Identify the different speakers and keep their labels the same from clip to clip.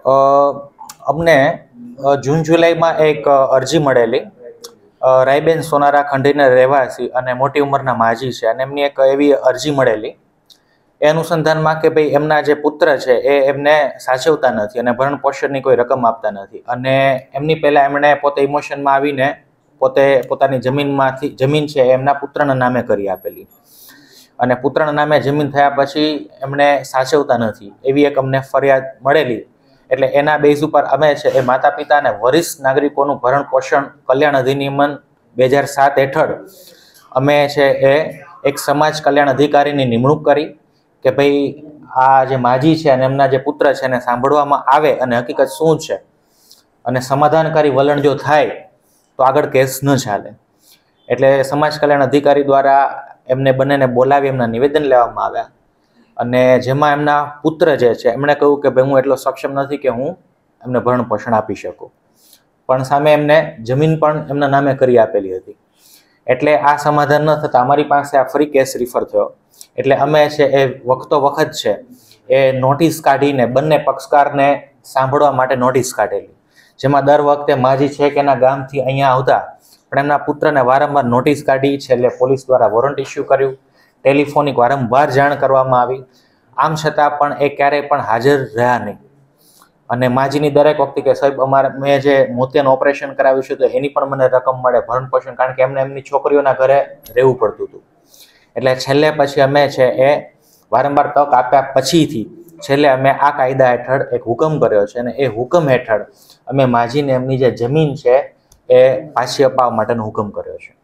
Speaker 1: અ, અમને જૂન જુલાઈમાં એક અરજી મળેલી રાયબેન સોનારા ખંડીના રહેવાસી અને મોટી ઉંમરના માજી છે અને એમની એક એવી અરજી મળેલી એ અનુસંધાનમાં કે ભાઈ એમના જે પુત્ર છે એ એમને સાચવતા નથી અને ભરણ પોષણની કોઈ રકમ આપતા નથી અને એમની પહેલાં એમણે પોતે ઇમોશનમાં આવીને પોતાની જમીન છે એમના પુત્રના નામે કરી આપેલી અને પુત્રના નામે જમીન થયા પછી એમણે સાચવતા નથી એવી એક અમને ફરિયાદ મળેલી. એટલે એના બેઝ ઉપર અમે છે એ માતા પિતા અને વરિષ્ઠ નાગરિકોનું ભરણ પોષણ કલ્યાણ અધિનિયમ 2007 હેઠળ અમે છે એ એક સમાજ કલ્યાણ અધિકારીની નિમણૂક કરી કે ભાઈ આ જે માજી છે અને એમના જે પુત્ર છે એને સાંભળવામાં આવે અને હકીકત શું છે અને સમાધાનકારી વલણ જો થાય તો આગળ કેસ ન ચાલે. એટલે સમાજ કલ્યાણ અધિકારી દ્વારા એમને બંનેને બોલાવી એમના નિવેદન લેવામાં આવ્યા અને જેમાં એમના પુત્ર જે છે એમણે કહ્યું કે ભાઈ હું એટલો સક્ષમ નથી કે હું એમને ભરણ પોષણ આપી શકું, પણ સામે એમને જમીન પણ એમના નામે કરી આપેલી હતી. એટલે આ સમાધાન ન થતાં અમારી પાસે આ ફરી કેસ રિફર થયો. એટલે અમે છે એ વખતો વખત છે એ નોટિસ કાઢીને બંને પક્ષકારને સાંભળવા માટે નોટિસ કાઢેલી, જેમાં દર વખતે માજી છે કે એના ગામથી અહીંયા આવતા પણ એમના પુત્રને વારંવાર નોટિસ કાઢી છે. એટલે પોલીસ દ્વારા વોરંટ ઇસ્યુ કર્યું, ટેલિફોનિક વારંવાર જાણ કરવામાં આવી, આમ છતાં પણ એ ક્યારેય પણ હાજર રહ્યા નહીં. અને માજીની દરેક વખતે કે સાહેબ મેં જે મોતિયાનું ઓપરેશન કરાવ્યું છે તો એની પણ મને રકમ મળે ભરણ પોષણ, કારણ કે એમને એમની છોકરીઓના ઘરે રહેવું પડતું હતું. એટલે છેલ્લે પછી અમે છે એ વારંવાર તક આપ્યા પછીથી છેલ્લે અમે આ કાયદા હેઠળ એક હુકમ કર્યો છે અને એ હુકમ હેઠળ અમે માજીને એમની જે જમીન છે એ પાછી અપાવવા માટેનો હુકમ કર્યો છે.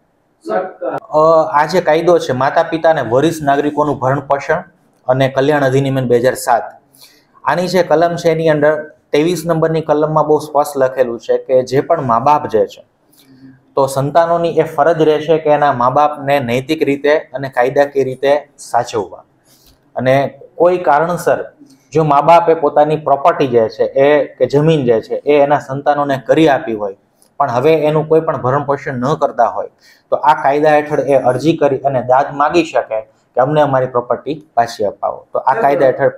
Speaker 1: આ જે કાયદો છે માતા પિતા અને વરિષ્ઠ નાગરિકોનું ભરણ પોષણ અને કલ્યાણ અધિનિયમ 2007, આની જે કલમ છે એની અંદર 23 નંબરની કલમમાં બહુ સ્પષ્ટ લખેલું છે કે જે પણ મા બાપ જે છે તો સંતાનોની એ ફરજ રહેશે કે એના મા બાપને નૈતિક રીતે અને કાયદાકીય રીતે સાચવવા. અને કોઈ કારણસર જો મા બાપે પોતાની પ્રોપર્ટી જે છે એ કે જમીન જે છે એ એના સંતાનોને કરી આપી હોય પણ હવે એનું કોઈ પણ ભરણ પોષણ ન કરતા હોય તો આ કાયદા હેઠળ એ અરજી કરી અને દાદ માગી શકે કે અમને અમારી પ્રોપર્ટી પાછી અપાવો. તો આ કાયદા હેઠળ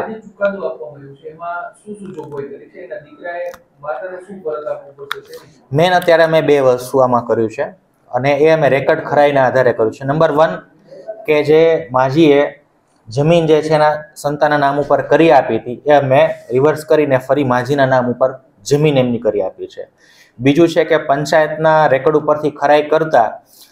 Speaker 1: મેન અત્યારે અમે બે વસ્તુ આમાં કર્યું છે અને એ અમે રેકર્ડ ખરાઈના આધારે કર્યું છે. નંબર 1 કે જે માજીએ જમીન જે છે એના સંતાનના નામ ઉપર કરી આપી હતી એ અમે રિવર્સ કરીને ફરી માજીના નામ ઉપર જમીન એમની કરી આપી છે. બીજું છે કે પંચાયતના રેકોર્ડ ઉપરથી ખરાઈ કરતા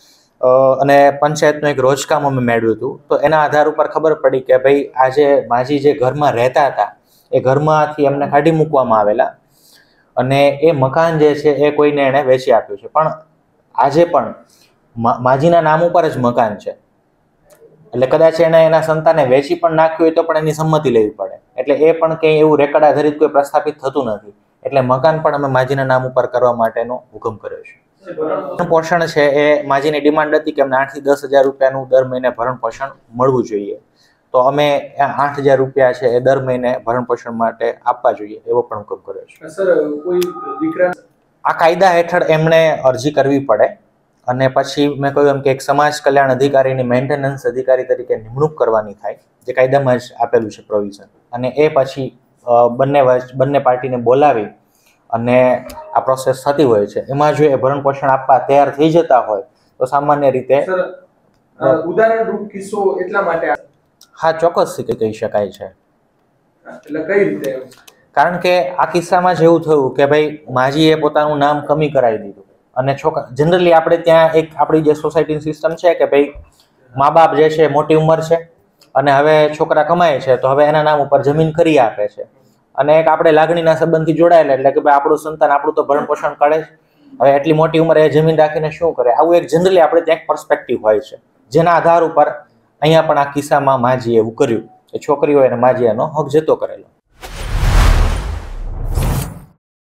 Speaker 1: અને પંચાયતનું એક રોજકામ અમે મેળવ્યું હતું તો એના આધાર ઉપર ખબર પડી કે ભાઈ આજે માજી જે ઘરમાં રહેતા હતા એ ઘરમાંથી એમને કાઢી મૂકવામાં આવેલા અને એ મકાન જે છે એ કોઈને એણે વેચી આપ્યું છે. પણ આજે પણ માજીના નામ ઉપર જ મકાન છે. એટલે કદાચ એને એના સંતાને વેચી પણ નાખ્યું હોય તો પણ એની સંમતિ લેવી પડે. એટલે એ પણ કંઈ એવું રેકર્ડ આધારિત કોઈ પ્રસ્થાપિત થતું નથી. એટલે મકાન પણ અમે માજીના નામ ઉપર કરવા માટેનો હુકમ કર્યો છે. ભરણ પોષણ છે એ માજીની ડિમાન્ડ હતી કે અમને 8 થી 10,000 રૂપિયાનું દર મહિને ભરણ પોષણ મળવું જોઈએ, તો અમે 8,000 રૂપિયા છે એ દર મહિને ભરણ પોષણ માટે આપવા જોઈએ એવો પણ હુકમ કર્યો છે. સર, કોઈ દીકરા આ કાયદા હેઠળ એમણે અરજી કરવી પડે અને પછી મેં કહ્યું એમ કે એક સમાજ કલ્યાણ અધિકારીની મેન્ટેનન્સ અધિકારી તરીકે નિમણૂક કરવાની થાય, જે કાયદામાં જ આપેલું છે પ્રોવિઝન. અને એ પછી બંને પાર્ટીને બોલાવી અને આ પ્રોસેસ થતી હોય છે. એમાં જો એ ભરણ પોષણ આપવા તૈયાર થઈ જતા હોય તો સામાન્ય રીતે
Speaker 2: ઉદાહરણરૂપ કિસ્સો એટલા માટે
Speaker 1: હા ચોક્કસ કહી શકાય છે.
Speaker 2: એટલે કઈ રીતે?
Speaker 1: કારણ કે આ કિસ્સામાં જ એવું થયું કે ભાઈ માજીએ પોતાનું નામ કમી કરાવી દીધું અને છોકરા જનરલી આપણે ત્યાં એક આપણી જે સોસાયટીની સિસ્ટમ છે કે ભાઈ મા બાપ જે છે મોટી ઉંમર છે અને હવે છોકરા કમાય છે તો હવે એના નામ ઉપર જમીન કરી આપે છે અને એક આપણે લાગણીના સંબંધથી જોડાયેલા એટલે કે ભાઈ આપણું સંતાન આપણું તો ભરણ પોષણ કરે, હવે એટલી મોટી ઉંમરે એ જમીન રાખીને શું કરે, આવું એક જનરલી આપણે ત્યાં એક પર્સપેક્ટિવ હોય છે. જેના આધાર ઉપર અહીંયા પણ આ કિસ્સામાં માજીએ એવું કર્યું કે છોકરીઓ એને માજી એનો હક જતો કરેલો.